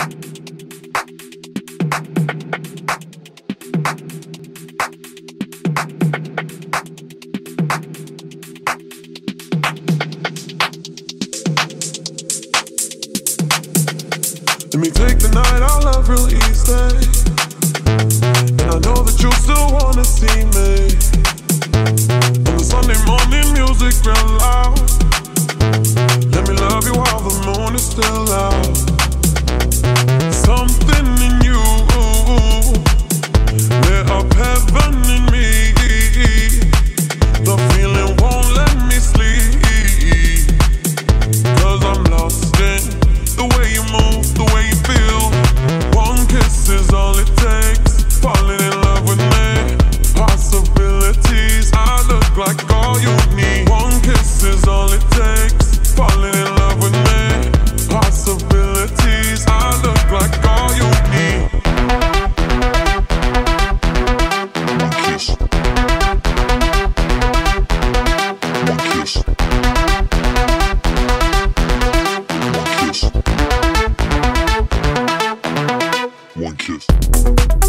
Let me take the night out love real easy. And I know that you still wanna see me. On the Sunday morning music real loud. Let me love you while the moon is still out. Something in you lit up heaven in me. The feeling won't let me sleep, 'cause I'm lost in the way you move, the way you feel. One kiss is all it takes. Falling in love with me. Possibilities, I look like all you need. One kiss is all it takes. Falling in love with me. Possibilities, I look like all you need. One kiss. One kiss. One kiss. One kiss.